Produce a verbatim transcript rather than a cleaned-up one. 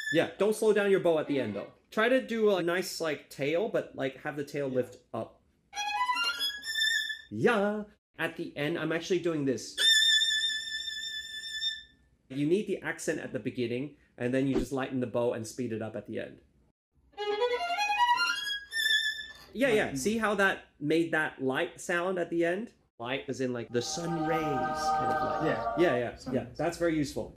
Yeah, don't slow down your bow at the end though. Try to do a nice like tail, but like have the tail Yeah. lift up. Yeah. At the end, I'm actually doing this. You need the accent at the beginning, and then you just lighten the bow and speed it up at the end. Yeah, yeah. See how that made that light sound at the end? Light as in like the sun rays kind of light. Yeah. Yeah, yeah, Sun yeah. rays. That's very useful.